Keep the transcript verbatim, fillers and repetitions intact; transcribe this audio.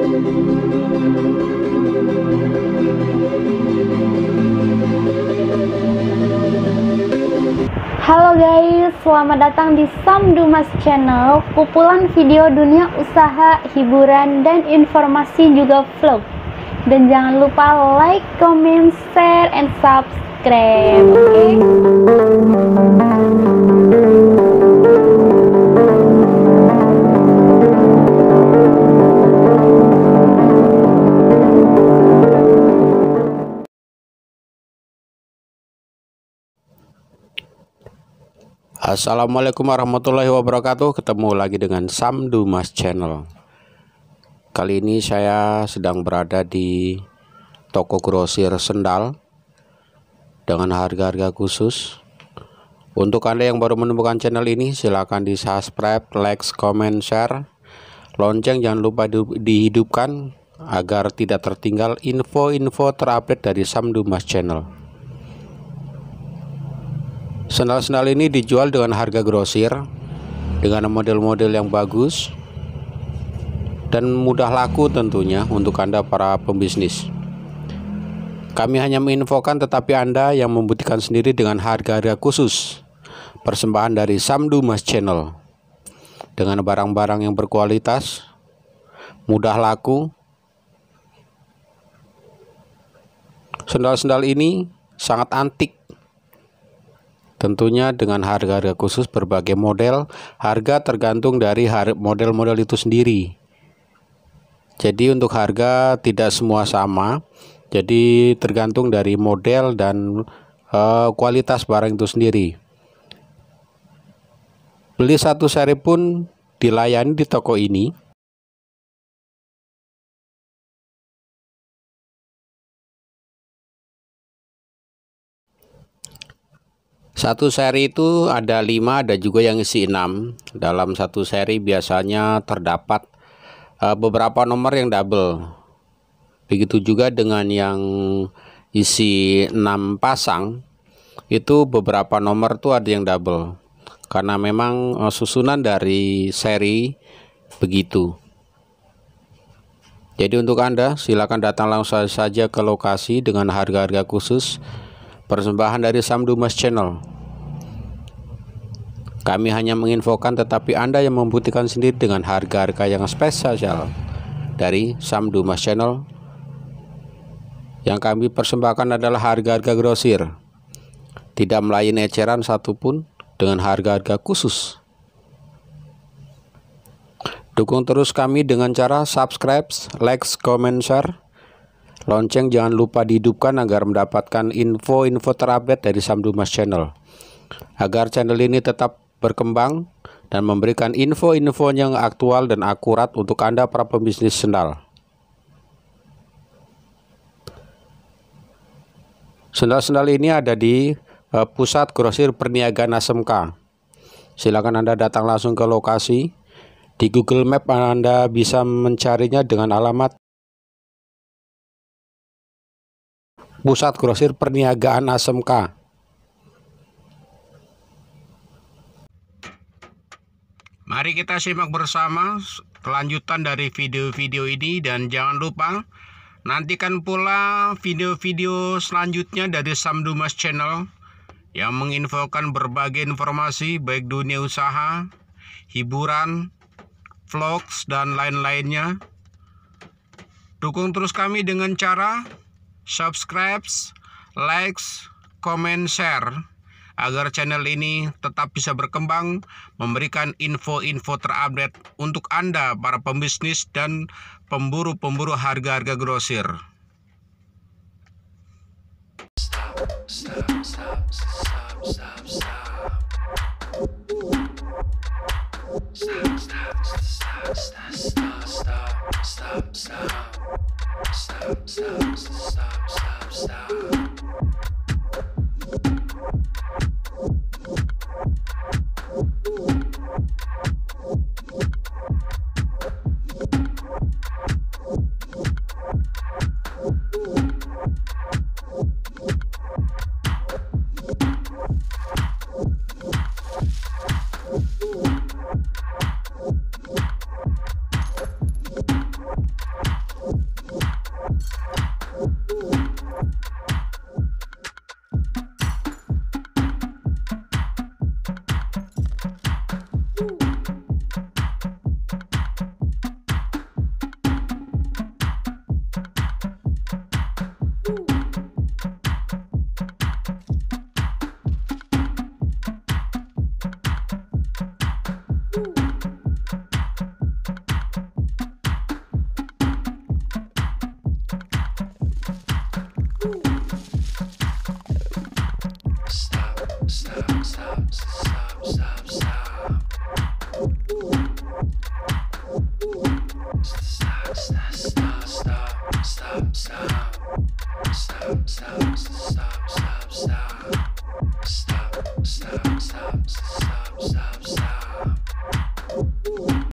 Halo guys, selamat datang di Sam Dumas Channel, kumpulan video dunia usaha, hiburan, dan informasi juga vlog. Dan jangan lupa like, comment, share, and subscribe, oke? Okay? Assalamualaikum warahmatullahi wabarakatuh. Ketemu lagi dengan Sam Dumas Channel. Kali ini saya sedang berada di toko grosir sendal dengan harga-harga khusus. Untuk Anda yang baru menemukan channel ini, silahkan di subscribe, like, comment, share. Lonceng jangan lupa dihidupkan agar tidak tertinggal info-info terupdate dari Sam Dumas Channel. Sendal-sendal ini dijual dengan harga grosir, dengan model-model yang bagus dan mudah laku tentunya untuk Anda para pembisnis. Kami hanya menginfokan, tetapi Anda yang membuktikan sendiri dengan harga-harga khusus. Persembahan dari Sam Dumas Channel dengan barang-barang yang berkualitas, mudah laku. Sendal-sendal ini sangat antik. Tentunya dengan harga-harga khusus berbagai model, harga tergantung dari model-model itu sendiri. Jadi untuk harga tidak semua sama, jadi tergantung dari model dan uh, kualitas barang itu sendiri. Beli satu seri pun dilayani di toko ini. Satu seri itu ada lima, ada juga yang isi enam. Dalam satu seri biasanya terdapat uh, beberapa nomor yang double. Begitu juga dengan yang isi enam pasang, itu beberapa nomor tuh ada yang double. Karena memang uh, susunan dari seri begitu. Jadi untuk Anda silakan datang langsung saja ke lokasi dengan harga-harga khusus. Persembahan dari Sam Dumas Channel. Kami hanya menginfokan, tetapi Anda yang membuktikan sendiri dengan harga-harga yang spesial dari Sam Dumas Channel. Yang kami persembahkan adalah harga-harga grosir, tidak melayani eceran satupun, dengan harga-harga khusus. Dukung terus kami dengan cara subscribe, like, comment, share. Lonceng jangan lupa dihidupkan agar mendapatkan info-info terupdate dari Sam Dumas Channel. Agar channel ini tetap berkembang dan memberikan info-info yang aktual dan akurat untuk Anda para pembisnis sendal. Sendal-sendal ini ada di uh, Pusat Grosir Perniagaan A S M K. Silakan Anda datang langsung ke lokasi. Di Google Map Anda bisa mencarinya dengan alamat Pusat Grosir Perniagaan A S M K. Mari kita simak bersama kelanjutan dari video-video ini, dan jangan lupa nantikan pula video-video selanjutnya dari Sam Dumas Channel yang menginfokan berbagai informasi baik dunia usaha, hiburan, vlogs, dan lain-lainnya. Dukung terus kami dengan cara subscribe, like, comment, share, agar channel ini tetap bisa berkembang, memberikan info-info terupdate untuk Anda para pembisnis dan pemburu-pemburu harga-harga grosir. Stop, stop, stop, stop, stop. Stop, stop, stop, stop, stop, stop, stop, stop. Stop, stop, stop, stop, stop. stop, stop, stop, stop, stop, stop.